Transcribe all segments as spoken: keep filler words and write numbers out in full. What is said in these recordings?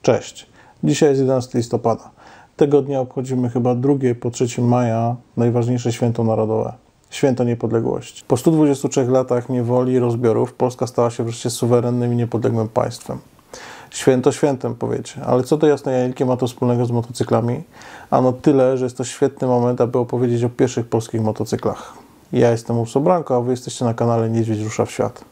Cześć, dzisiaj jest jedenastego listopada. Tego dnia obchodzimy chyba drugie po trzeciego maja najważniejsze święto narodowe. Święto Niepodległości. Po stu dwudziestu trzech latach niewoli i rozbiorów Polska stała się wreszcie suwerennym i niepodległym państwem. Święto świętem, powiecie, ale co to jasne jajilkie ma to wspólnego z motocyklami? Ano tyle, że jest to świetny moment, aby opowiedzieć o pierwszych polskich motocyklach. Ja jestem Urso Branko, a wy jesteście na kanale Niedźwiedź Rusza w Świat.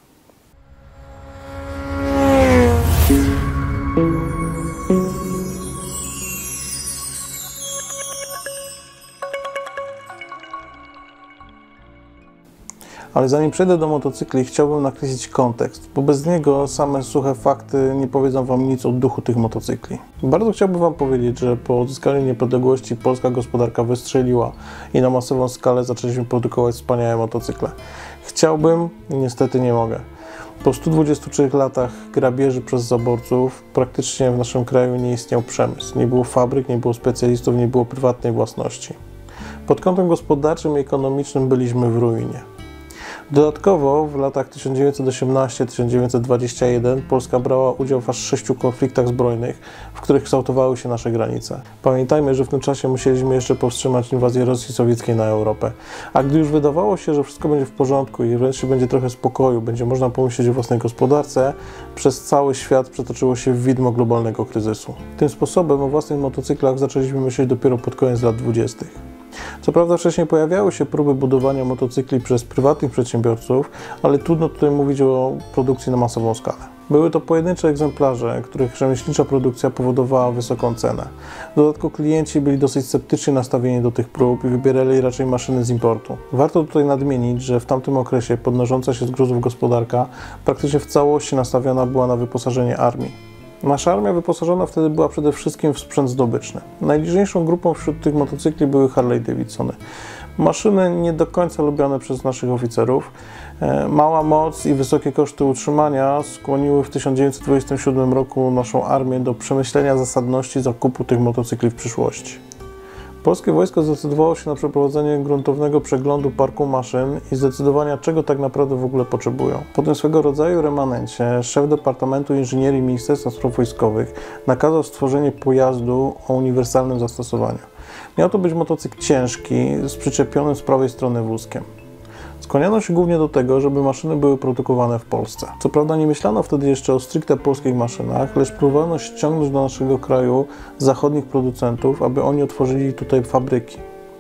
Ale zanim przejdę do motocykli, chciałbym nakreślić kontekst, bo bez niego same suche fakty nie powiedzą wam nic o duchu tych motocykli. Bardzo chciałbym wam powiedzieć, że po odzyskaniu niepodległości polska gospodarka wystrzeliła i na masową skalę zaczęliśmy produkować wspaniałe motocykle. Chciałbym, niestety nie mogę. Po stu dwudziestu trzech latach grabieży przez zaborców praktycznie w naszym kraju nie istniał przemysł. Nie było fabryk, nie było specjalistów, nie było prywatnej własności. Pod kątem gospodarczym i ekonomicznym byliśmy w ruinie. Dodatkowo w latach tysiąc dziewięćset osiemnastego do tysiąc dziewięćset dwudziestego pierwszego Polska brała udział w aż sześciu konfliktach zbrojnych, w których kształtowały się nasze granice. Pamiętajmy, że w tym czasie musieliśmy jeszcze powstrzymać inwazję Rosji Sowieckiej na Europę. A gdy już wydawało się, że wszystko będzie w porządku i wreszcie będzie trochę spokoju, będzie można pomyśleć o własnej gospodarce, przez cały świat przetoczyło się w widmo globalnego kryzysu. Tym sposobem o własnych motocyklach zaczęliśmy myśleć dopiero pod koniec lat dwudziestych. Co prawda wcześniej pojawiały się próby budowania motocykli przez prywatnych przedsiębiorców, ale trudno tutaj mówić o produkcji na masową skalę. Były to pojedyncze egzemplarze, których rzemieślnicza produkcja powodowała wysoką cenę. W dodatku klienci byli dosyć sceptycznie nastawieni do tych prób i wybierali raczej maszyny z importu. Warto tutaj nadmienić, że w tamtym okresie podnosząca się z gruzów gospodarka praktycznie w całości nastawiona była na wyposażenie armii. Nasza armia wyposażona wtedy była przede wszystkim w sprzęt zdobyczny. Najliczniejszą grupą wśród tych motocykli były Harley Davidsony. Maszyny nie do końca lubiane przez naszych oficerów. Mała moc i wysokie koszty utrzymania skłoniły w tysiąc dziewięćset dwudziestym siódmym roku naszą armię do przemyślenia zasadności zakupu tych motocykli w przyszłości. Polskie wojsko zdecydowało się na przeprowadzenie gruntownego przeglądu parku maszyn i zdecydowania, czego tak naprawdę w ogóle potrzebują. Po tym swego rodzaju remanencie szef Departamentu Inżynierii Ministerstwa Spraw Wojskowych nakazał stworzenie pojazdu o uniwersalnym zastosowaniu. Miał to być motocykl ciężki z przyczepionym z prawej strony wózkiem. Skłaniano się głównie do tego, żeby maszyny były produkowane w Polsce. Co prawda nie myślano wtedy jeszcze o stricte polskich maszynach, lecz próbowano ściągnąć do naszego kraju zachodnich producentów, aby oni otworzyli tutaj fabryki.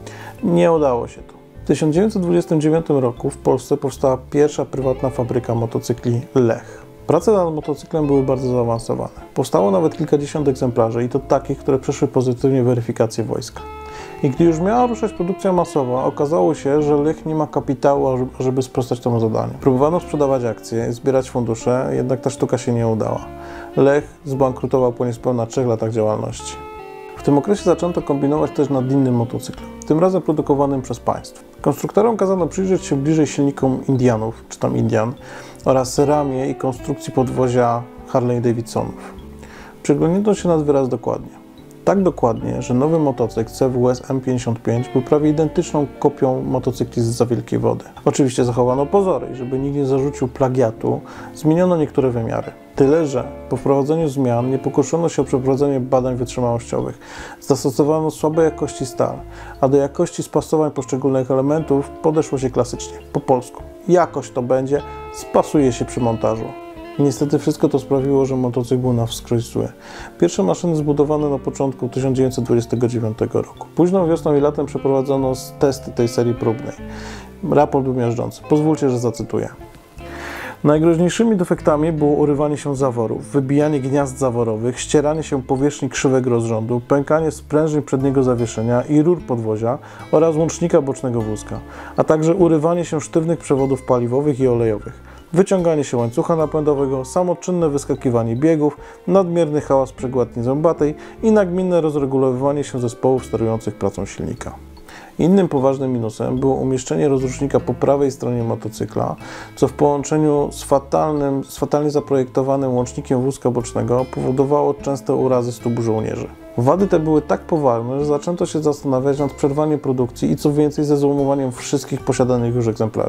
Nie udało się to. W tysiąc dziewięćset dwudziestym dziewiątym roku w Polsce powstała pierwsza prywatna fabryka motocykli Lech. Prace nad motocyklem były bardzo zaawansowane. Powstało nawet kilkadziesiąt egzemplarzy i to takich, które przeszły pozytywnie weryfikację wojska. I gdy już miała ruszać produkcja masowa, okazało się, że Lech nie ma kapitału, żeby sprostać temu zadaniu. Próbowano sprzedawać akcje, zbierać fundusze, jednak ta sztuka się nie udała. Lech zbankrutował po niespełna trzech latach działalności. W tym okresie zaczęto kombinować też nad innym motocyklem, tym razem produkowanym przez państwo. Konstruktorom kazano przyjrzeć się bliżej silnikom Indianów, czy tam Indian, oraz ramię i konstrukcji podwozia Harley Davidsonów. Przyglądnięto się nad wyraz dokładnie. Tak dokładnie, że nowy motocykl C W S M pięćdziesiąt pięć był prawie identyczną kopią motocykli zza Wielkiej Wody. Oczywiście zachowano pozory i żeby nikt nie zarzucił plagiatu, zmieniono niektóre wymiary. Tyle, że po wprowadzeniu zmian nie pokuszono się o przeprowadzenie badań wytrzymałościowych. Zastosowano słabej jakości stal, a do jakości spasowań poszczególnych elementów podeszło się klasycznie, po polsku. Jakoś to będzie, spasuje się przy montażu. I niestety wszystko to sprawiło, że motocykl był na wskroś zły. Pierwsze maszyny zbudowane na początku tysiąc dziewięćset dwudziestego dziewiątego roku. Późną wiosną i latem przeprowadzono testy tej serii próbnej. Raport był miażdżący. Pozwólcie, że zacytuję. Najgroźniejszymi defektami było urywanie się zaworów, wybijanie gniazd zaworowych, ścieranie się powierzchni krzywego rozrządu, pękanie sprężyn przedniego zawieszenia i rur podwozia oraz łącznika bocznego wózka, a także urywanie się sztywnych przewodów paliwowych i olejowych. Wyciąganie się łańcucha napędowego, samoczynne wyskakiwanie biegów, nadmierny hałas przegładni zębatej i nagminne rozregulowywanie się zespołów sterujących pracą silnika. Innym poważnym minusem było umieszczenie rozrusznika po prawej stronie motocykla, co w połączeniu z, fatalnym, z fatalnie zaprojektowanym łącznikiem wózka bocznego powodowało częste urazy stóp żołnierzy. Wady te były tak poważne, że zaczęto się zastanawiać nad przerwaniem produkcji i co więcej ze złomowaniem wszystkich posiadanych już egzemplarzy.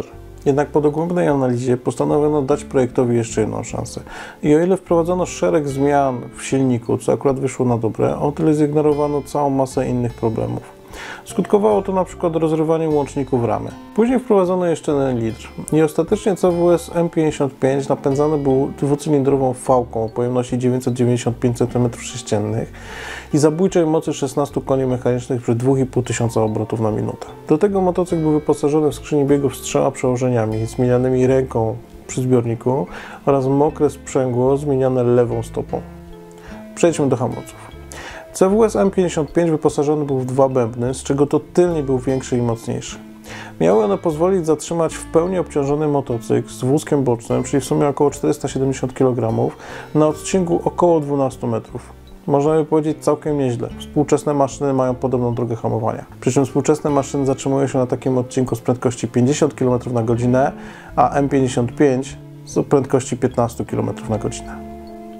Jednak po dogłębnej analizie postanowiono dać projektowi jeszcze jedną szansę. I o ile wprowadzono szereg zmian w silniku, co akurat wyszło na dobre, o tyle zignorowano całą masę innych problemów. Skutkowało to na przykład rozrywaniem łączników ramy. Później wprowadzono jeszcze jeden litr i ostatecznie C W S M pięćdziesiąt pięć napędzany był dwucylindrową fałką o pojemności dziewięćset dziewięćdziesiąt pięć centymetrów sześciennych i zabójczej mocy szesnastu koni mechanicznych przy dwa i pół tysiąca obrotów na minutę. Do tego motocykl był wyposażony w skrzynię biegów z trzema przełożeniami zmienianymi ręką przy zbiorniku oraz mokre sprzęgło zmieniane lewą stopą. Przejdźmy do hamulców. C W S M pięćdziesiąt pięć wyposażony był w dwa bębny, z czego to tylny był większy i mocniejszy. Miały one pozwolić zatrzymać w pełni obciążony motocykl z wózkiem bocznym, czyli w sumie około czterysta siedemdziesiąt kilogramów, na odcinku około dwunastu metrów. Można by powiedzieć całkiem nieźle. Współczesne maszyny mają podobną drogę hamowania. Przy czym współczesne maszyny zatrzymują się na takim odcinku z prędkości pięćdziesiąt kilometrów na godzinę, a M pięćdziesiąt pięć z prędkości piętnaście kilometrów na godzinę.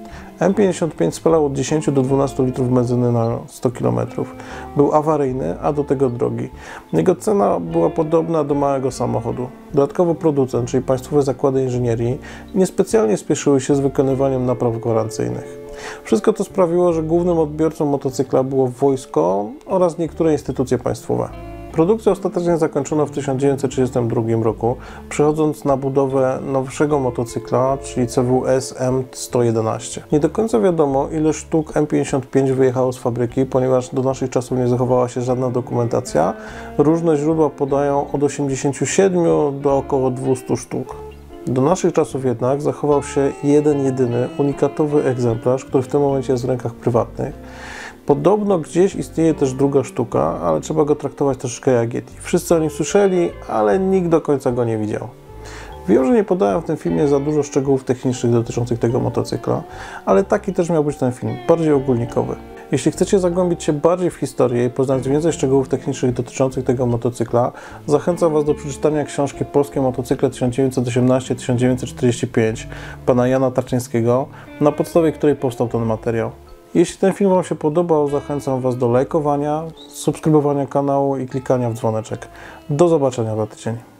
M pięćdziesiąt pięć spalał od dziesięciu do dwunastu litrów benzyny na sto kilometrów. Był awaryjny, a do tego drogi. Jego cena była podobna do małego samochodu. Dodatkowo producent, czyli państwowe zakłady inżynierii, niespecjalnie spieszyły się z wykonywaniem napraw gwarancyjnych. Wszystko to sprawiło, że głównym odbiorcą motocykla było wojsko oraz niektóre instytucje państwowe. Produkcję ostatecznie zakończono w tysiąc dziewięćset trzydziestym drugim roku, przechodząc na budowę nowszego motocykla, czyli C W S M sto jedenaście. Nie do końca wiadomo, ile sztuk M pięćdziesiąt pięć wyjechało z fabryki, ponieważ do naszych czasów nie zachowała się żadna dokumentacja. Różne źródła podają od osiemdziesięciu siedmiu do około dwustu sztuk. Do naszych czasów jednak zachował się jeden jedyny, unikatowy egzemplarz, który w tym momencie jest w rękach prywatnych. Podobno gdzieś istnieje też druga sztuka, ale trzeba go traktować troszeczkę jak Yeti. Wszyscy o nim słyszeli, ale nikt do końca go nie widział. Wiem, że nie podałem w tym filmie za dużo szczegółów technicznych dotyczących tego motocykla, ale taki też miał być ten film, bardziej ogólnikowy. Jeśli chcecie zagłębić się bardziej w historię i poznać więcej szczegółów technicznych dotyczących tego motocykla, zachęcam Was do przeczytania książki Polskie motocykle tysiąc dziewięćset osiemnaście do tysiąc dziewięćset czterdzieści pięć pana Jana Tarczyńskiego, na podstawie której powstał ten materiał. Jeśli ten film Wam się podobał, zachęcam Was do lajkowania, subskrybowania kanału i klikania w dzwoneczek. Do zobaczenia za tydzień.